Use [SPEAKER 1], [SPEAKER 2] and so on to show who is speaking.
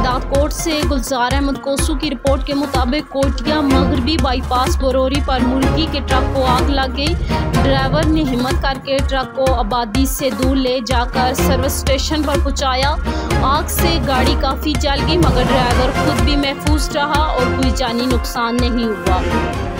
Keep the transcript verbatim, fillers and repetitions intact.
[SPEAKER 1] दादकोट से गुलजार अहमद कोसू की रिपोर्ट के मुताबिक कोटिया मगरबी बाईपास बरौरी पर मुर्गी के ट्रक को आग लग गई। ड्राइवर ने हिम्मत करके ट्रक को आबादी से दूर ले जाकर सर्विस स्टेशन पर पहुंचाया। आग से गाड़ी काफ़ी जल गई मगर ड्राइवर खुद भी महफूज रहा और कोई जानी नुकसान नहीं हुआ।